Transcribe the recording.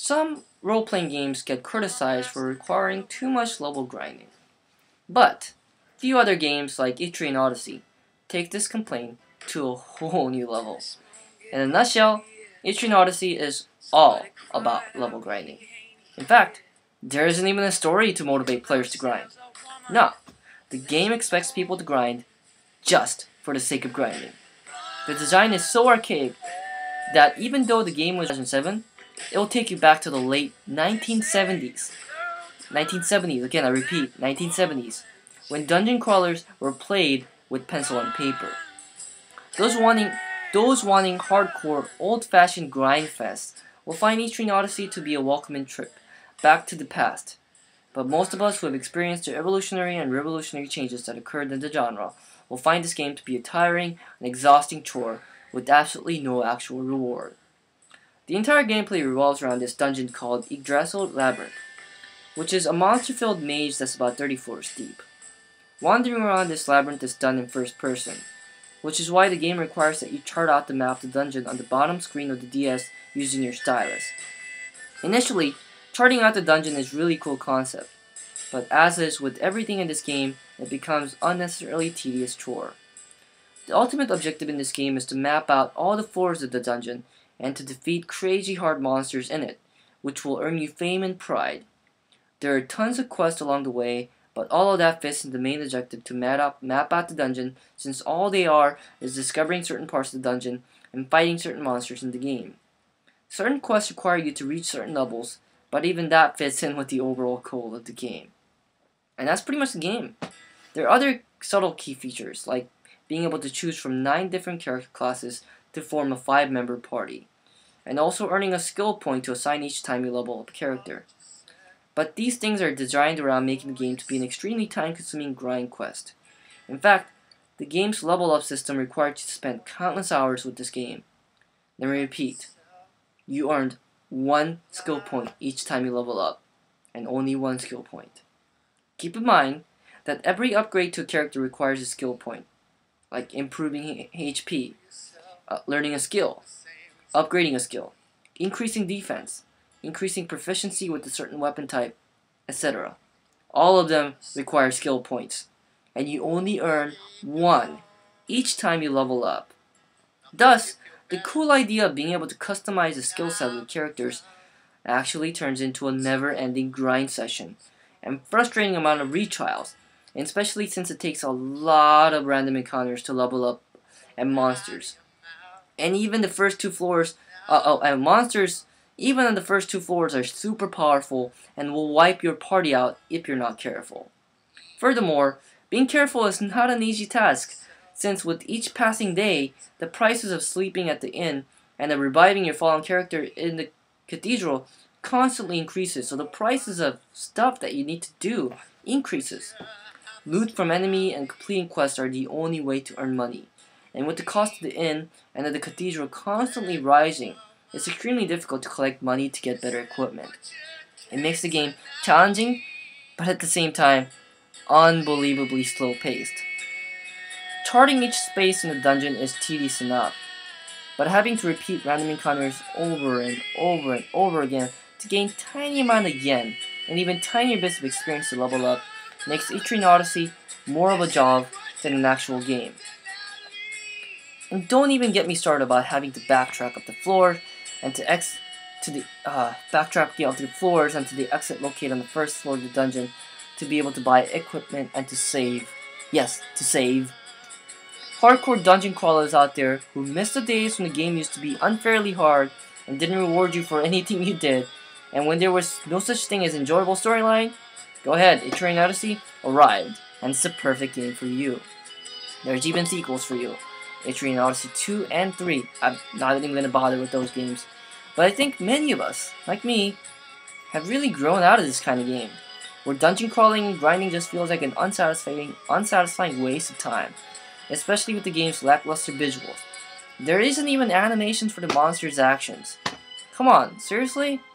Some role-playing games get criticized for requiring too much level grinding. But few other games like Etrian Odyssey take this complaint to a whole new level. In a nutshell, Etrian Odyssey is all about level grinding. In fact, there isn't even a story to motivate players to grind. No, the game expects people to grind just for the sake of grinding. The design is so archaic that even though the game was 2007, it will take you back to the late 1970s. 1970s, again I repeat, 1970s, when dungeon crawlers were played with pencil and paper. Those wanting hardcore, old-fashioned grind fest will find Etrian Odyssey to be a welcoming trip back to the past. But most of us who have experienced the evolutionary and revolutionary changes that occurred in the genre will find this game to be a tiring and exhausting chore with absolutely no actual reward. The entire gameplay revolves around this dungeon called Yggdrasil Labyrinth, which is a monster-filled maze that's about 30 floors deep. Wandering around this labyrinth is done in first person, which is why the game requires that you chart out the map of the dungeon on the bottom screen of the DS using your stylus. Initially, charting out the dungeon is a really cool concept, but as is with everything in this game, it becomes unnecessarily tedious chore. The ultimate objective in this game is to map out all the floors of the dungeon and to defeat crazy hard monsters in it, which will earn you fame and pride. There are tons of quests along the way, but all of that fits in the main objective to map out the dungeon, since all they are is discovering certain parts of the dungeon and fighting certain monsters in the game. Certain quests require you to reach certain levels, but even that fits in with the overall goal of the game. And that's pretty much the game. There are other subtle key features, like being able to choose from 9 different character classes to form a 5-member party, and also earning a skill point to assign each time you level up a character. But these things are designed around making the game to be an extremely time-consuming grind quest. In fact, the game's level up system required you to spend countless hours with this game. Let me repeat, you earned 1 skill point each time you level up, and only 1 skill point. Keep in mind that every upgrade to a character requires a skill point, like improving HP, learning a skill, upgrading a skill, increasing defense, increasing proficiency with a certain weapon type, etc. All of them require skill points, and you only earn 1 each time you level up. Thus, the cool idea of being able to customize the skill set of the characters actually turns into a never-ending grind session and frustrating amount of retrials, and especially since it takes a lot of random encounters to level up and monsters. And even the first 2 floors, monsters, even on the first 2 floors, are super powerful and will wipe your party out if you're not careful. Furthermore, being careful is not an easy task, since with each passing day, the prices of sleeping at the inn and of reviving your fallen character in the cathedral constantly increases, so the prices of stuff that you need to do increases. Loot from enemy and completing quests are the only way to earn money, and with the cost of the inn and of the cathedral constantly rising, it's extremely difficult to collect money to get better equipment. It makes the game challenging, but at the same time, unbelievably slow-paced. Charting each space in the dungeon is tedious enough, but having to repeat random encounters over and over and over again to gain tiny amount of yen and even tinier bits of experience to level up makes Etrian Odyssey more of a job than an actual game. And don't even get me started about having to backtrack up the floor and to backtrack up the floors and to the exit located on the first floor of the dungeon to be able to buy equipment and to save. Yes, to save. Hardcore dungeon crawlers out there who missed the days when the game used to be unfairly hard and didn't reward you for anything you did, and when there was no such thing as enjoyable storyline, go ahead, Etrian Odyssey arrived, and it's the perfect game for you. There's even sequels for you, Etrian Odyssey 2 and 3. I'm not even going to bother with those games. But I think many of us, like me, have really grown out of this kind of game, where dungeon crawling and grinding just feels like an unsatisfying waste of time, especially with the game's lackluster visuals. There isn't even animations for the monsters' actions. Come on, seriously?